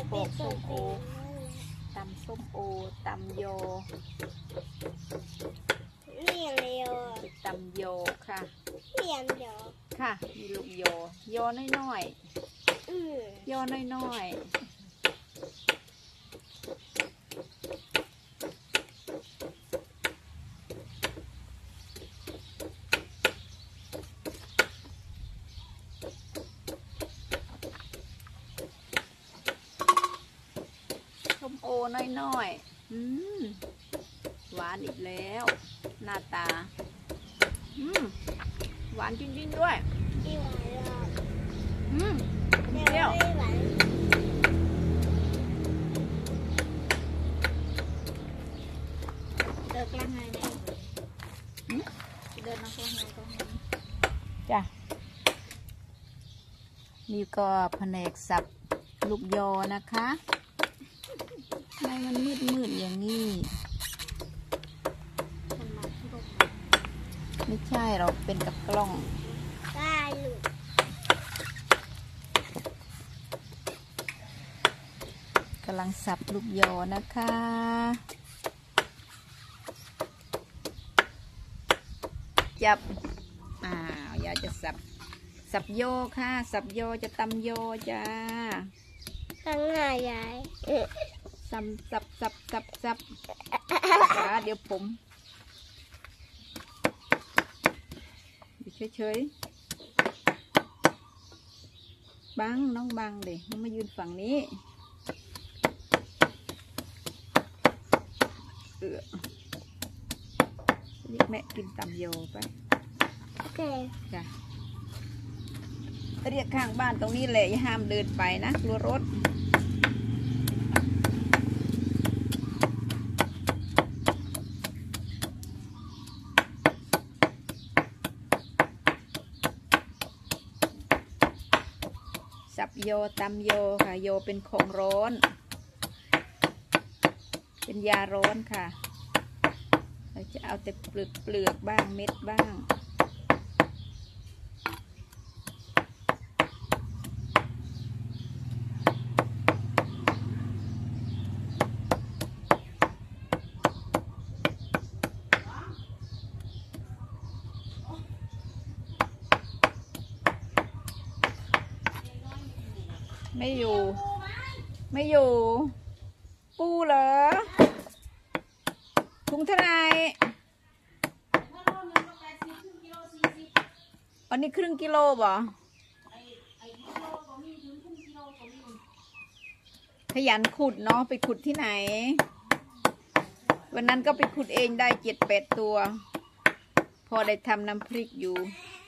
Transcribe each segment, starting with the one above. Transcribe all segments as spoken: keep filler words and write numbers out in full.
ปอกส้มโอตำส้มโอตำโยเรียนเร็วตำโยค่ะเรียนโยค่ะมีลูกโยโยน้อยๆอืมโยน้อยๆส้มโอน้อยๆอืมหวานอีกแล้วหน้าตาอืมหวานจริงๆด้วยไม่หวานหรอกอืมเปเปรี้ยวไม่หวานเดินกลางไงแม่เดินนักกลางไงตรงนี้จ้ะนี่ก็แผนกสับลูกยอนะคะทำไมมันมืดมืดอย่างนี้ไม่ใช่เราเป็นกับกล้องได้ลูกกำลังสับลูกยอนะคะจับอ้าวยายจะสับสับโยค่ะสับโยจะตำโยจ้าตั้งหน้ายายสับสับสับสับสับจ้าเดี๋ยวผมอยู่เฉยๆบังน้องบังเด็กน้องมายืนฝั่งนี้เออเรียกแม่กินตำโยไปโอเคจ้ะเรียกข้างบ้านตรงนี้แหละอย่าห้ามเดินไปนะกลัวรถสับโยตำโยค่ะโยเป็นของร้อนเป็นยาร้อนค่ะเราจะเอาแต่เปลือกเปลือกบ้างเม็ดบ้างไม่อยู่ไม่อยู่ปูเหรอถุงเท่าไรอันนี้ครึ่งกิโลบ่ขยันขุดเนาะไปขุดที่ไหนวันนั้นก็ไปขุดเองได้เจ็ดแปดตัวพอได้ทำน้ำพริกอยู่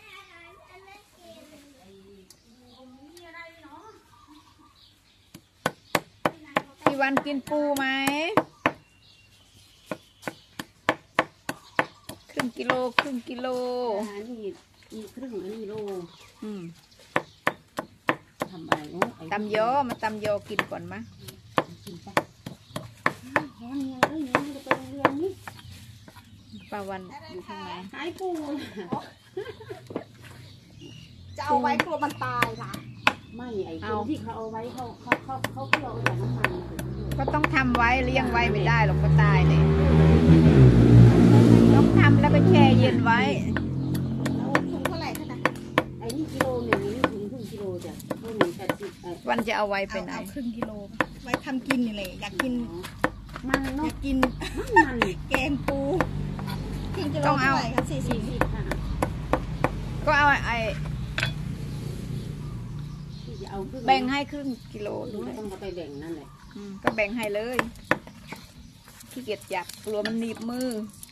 พี่วันกินปูไหมครึ่งกิโลครึ่งกิโลอันนี้มีครึ่งอันนี้โลอืมทำอะไรเนาะตำโยมาตำโยกินก่อนมะกินไปแห้งยังเลยยังจะไปเรียนนี่ปลาวันอยู่ข้างในหายปูจะเอาไว้กลัวมันตายค่ะไม่ไอ้คนที่เขาเอาไว้เขาเขาเขาเขาเคี่ยวแต่น้ำมันก็ต้องทำไว้เลี้ยงไว้ไม่ได้หรอกก็ตายเลยต้องทำแล้วก็แช่เย็นไว้แล้วถุงเท่าไหร่คะนะไอ้นี่กิโลหนึ่งนี่ถึงครึ่งกิโลจ้ะเท่าหนึ่งแปดสิบวันจะเอาไว้ไปไหนเอาครึ่งกิโลไว้ทำกินนี่เลยอยากกินมันเนาะอยากกินมันแกงปูครึ่งกิโลเท่าไหร่คะสี่สิบค่ะก็เอาไอ้แบ่งให้ครึ่งกิโลดูเลยต้องไปแบ่งนั่นแหละก็แบ่งให้เลยขี้เกียจจับกลัวมันหนีบมือ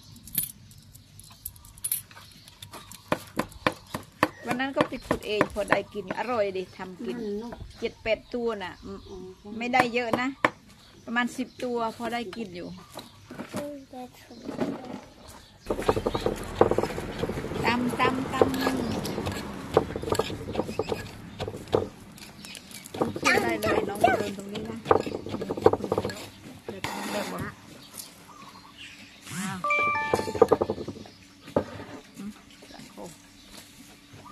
วันนั้นก็ไปขุดเองพอได้กินอร่อยดิทำกินเจ็ดแปดตัวน่ะไม่ได้เยอะนะประมาณสิบตัวพอได้กินอยู่ตำตำตำได้เลยน้องเดินตรงนี้นะเดินตรงนี้แบบว่า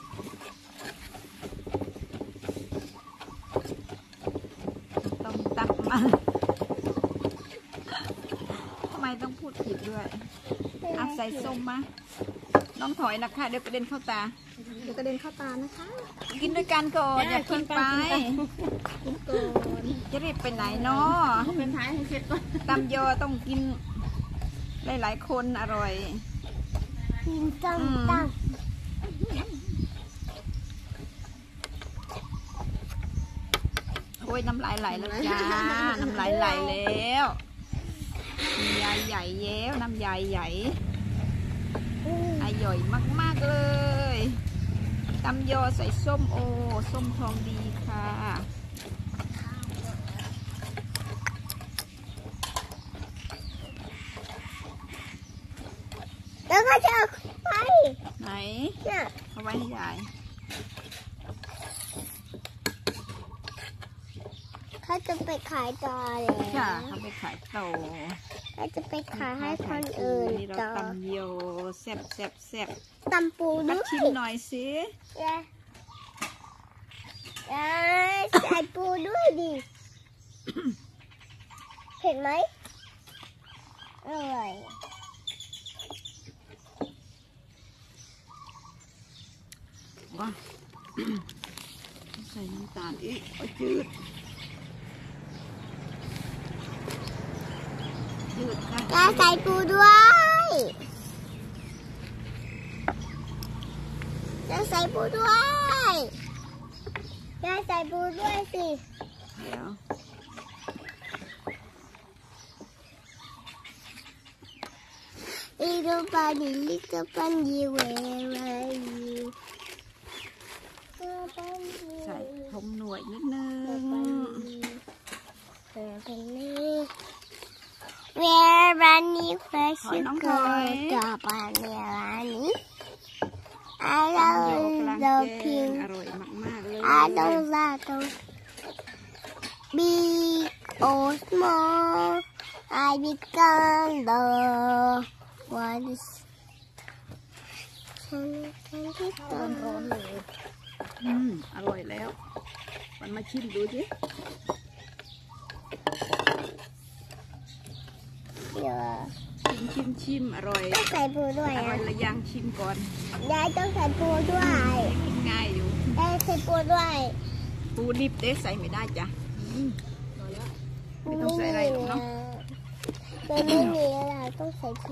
ต้องตักหยิบด้วยเอาใส่ส้มมาน้องถอยนะคะเดี๋ยวกระเด็นเข้าตาเดี๋ยวกระเด็นเข้าตานะคะกินด้วยกันก่อนอย่ากินไปกินก่อนจะรีบไปไหนเนาะเป็นท้ายให้เสร็จก่อนตำยอต้องกินหลายๆคนอร่อยตั้งตั้งโอ้ยน้ำลายไหลแล้วจ้า น้ำลายไหลแล้วน้ำยายใหญ่แย้วน้ำยายใหญ่อร่อยมากๆเลยตำยอใส่ส้มโอส้มทองดีค่ะแล้วก็จะเอาไปไหนเนี่ยเอาไว้ให้ยายเขาจะไปขายต่อเลยจ้าเขาไปขายต่อเขาจะไปขายให้คนอื่นนี่เราต่อตำโยแซ่บแซ่บแซ่บตำปูมาด้วยชิมหน่อยสิเย้เย้ใส่ปูด้วยดิ เห็นไหมอร่อยว้า ใส่น้ำตาลอีกโอ้ยจืดจืดค่ะยาใส่ปูด้วยยาใส่ปูด้วยยาใส่ปูด้วยสิเดี๋ยว Little bunny, little bunny, where are you? ใส่ผงหน่วยนิดนึง Where bunny, where she go? The bunny, bunny. I ตำโยกำลัง love แจ้ง the อร่อยมากๆเลย I don't like those big or small. I become the one is ร้อนร้อนเลยอืมอร่อยแล้วมันมาชิมดูสิเดี๋ยวชิมชิมชิมอร่อยต้องใส่ปูด้วยอร่ออ่ะยละยังชิมก่อนยายต้องใส่ปูด้วยกินง่ายอยู่ยายใส่ปูด้วยปูดิบเด้ใส่ไม่ได้จ้ะอืมไม่ต้องใส่อะไรหรอกเนาะมันไม่มีอะไรต้องใส่ปู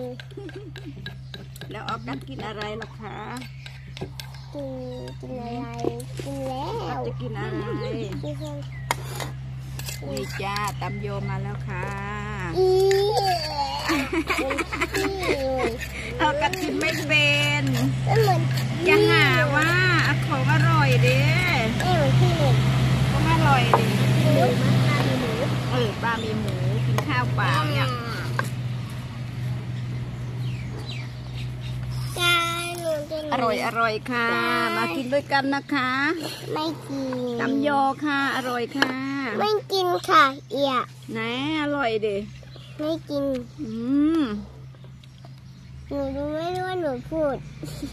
แล้วออกัสกินอะไรล่ะคะกินกินอะไรกินแล้ออกัสวจะกินอะไรกินข้าวนี่จ้าตำโยมาแล้วค่ะอีเป็นขี้เลยออกัสกินไม่เป็นมันเหมือนอย่าหาว่าของอร่อยเด้เอ้ยเหมือนขี้เลยของอร่อยเด้หมูมันปลาหมูเออปลามีหมูกินข้าวเปล่าเนี่ยกายหนูจะอร่อยอร่อยค่ะ มากินด้วยกันนะคะไม่กินตำโยค่ะ อร่อยค่ะไม่กินค่ะเอียไหนอร่อยเด้ไม่กินอืมหนูรู้ไม่รู้ว่าหนูพูด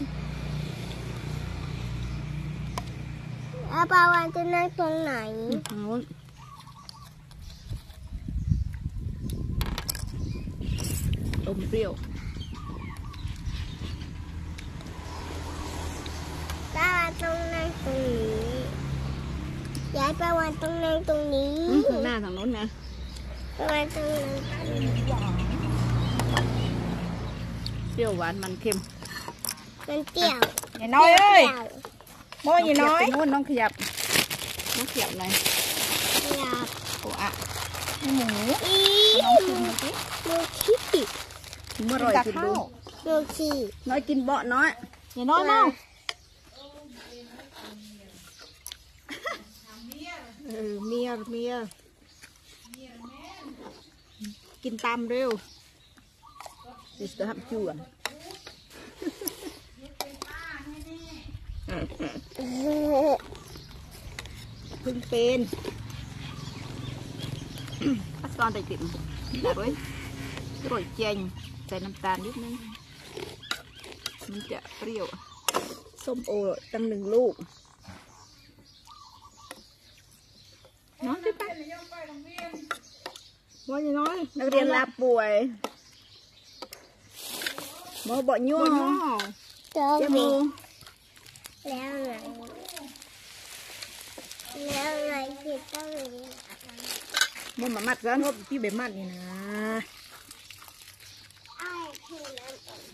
อาปาวานจะนั่งตรงไหนนู้นอมเปรี้ยวปาวานต้องนั่งตรงนี้ย้ายปาวานต้องนั่งตรงนี้อืมข้างหน้าทางโน้นนะปาวานต้องนั่งตรงนี้เปรี้ยวหวานมันเค็มมันเปรี้ยวอย่าน้อยเอ้ยโม่ยน้อยน้องขยับไปนู้นน้องขยับน้องขยับหน่อยเปรี้ยวโอ้อะหมูอีน้องชิมดูสิหนูขี้เมื่อร่อยกินดูหนูขี้น้อยกินเบาะน้อยอย่าน้อยมากเออเมียเมียกินตามเร็วดิสเตอร์ฮับจวนเพิ่งเป็นอัสตอนได้ติดได้ด้วยกรอยเจงใส่น้ำตาลนิดนึงมันจะเปรี้ยวส้มโอตั้งหนึ่งลูกน้อยไปว่าอย่างน้อยนักเรียนลาป่วยบ่บ่ยั่วเจอเจ้าหมูมูแล้วไงแล้วไงที่ต้องมีบ่มามัดกันว่าพี่แบบมัดนี่นะไอ้คือนั้น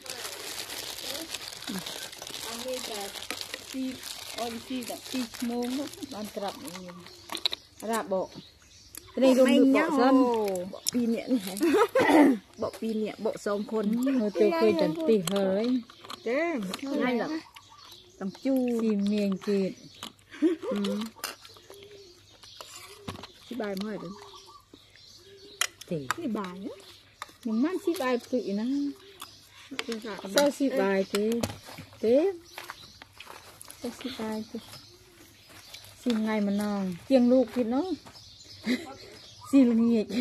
อันนี้แต่ตีออนตีแต่ตีโมงแล้วบ้านกลับนี่ราบบอกนี่รวมดูเบาะซ้ำบ่ปีเนี่ยนี่บ่ปีเนี่ยบ่สองคนเออเจ้าเคยจันตีเฮ้ยเด้ง่ายหรอกต้องจูซีเมียงจีดอืมที่บายมาให้ดูตีที่บายเนี่ยมันมันสิบายปุ๋ยนะคือค่ะเศร้าสิบายเต้เต้เศร้าสิบายเต้สิไงมันน้องเจียงลูกกินเนาะสิลงเงียด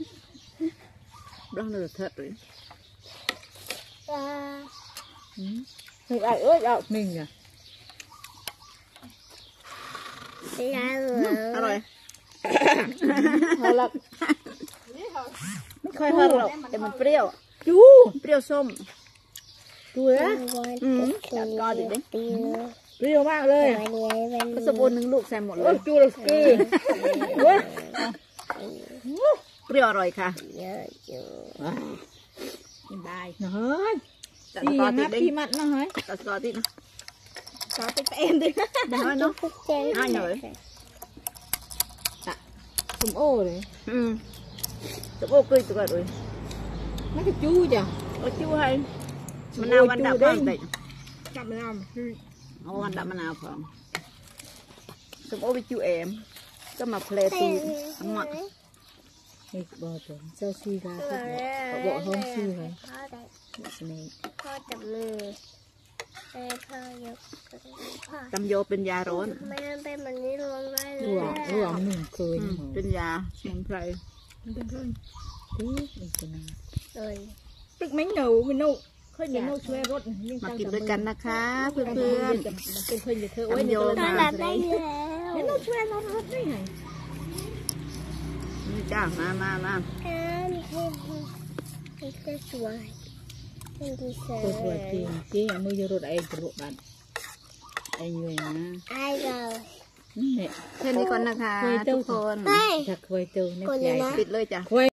บ้างเลยเถิดเลยอ่าเฮ้ยไอ้เอ้ยเอาหนึ่งอ่ะแล้วเหรออร่อยเอาละไม่ค่อยเท่าหรอกแต่มันเปรี้ยวจูเปรี้ยวส้มดูนะอืมจัดกอดิเด้ปีนเปรี้ยวมากเลยวันนี้เป็นก็สบู่หนึ่งลูกใส่หมดเลโอ้ยจูเลยสกีเว้ยเปรี้ยวอร่อยค่ะเยอะอยู่กินได้เฮ้ยจัดสี่กอดินัดเด้พี่มัดนะเฮ้ยจัดกอดินะกอดิเต็มดิได้ไหมเนาะทุกเจนอ่าหน่อยสมโอ้เลยอืมสบู่กล้วยตัวเลยนักจูจ้ะเอาจิ้วให้มะนาววันดับบ้างได้จับมันเอาเอาวันดับมะนาวพอสบู่ไปจิ้วเอ็มก็มาเพลตูทั้งหมดเอกบอตัวเจ้าซีกาเขาบอกห้องซีเลยพ่อได้สเนกพ่อจับมือเอ้พ่อยกพ่อตำโยเป็นยาร้อนไม่งั้นเป็นแบบนี้ลงได้เลรัวย รัวหนึ่งเคยอืมเป็นยาสมุนไพรติ๊กอีกนะเลยติ๊กไม่หนูไม่หนูเคยหนูช่วยรถมากินด้วยกันนะคะเพื่อนเป็นเคยจะเธอไว้ในก็ตลารัดบได้แล้วหนูช่วยรถรถได้ไงๆนี่จ้ามามามาการที่ที่จะสวยเป็นดีเซลตัวตัวจริงจริงมือรถไอ้กระโดดบันไอ้ยังนะไอ้เราเนี่ยแค่นี้ก่อนนะคะทุกคนเฮ้ยจากเคยเจอในใจปิดเลยจ้ะ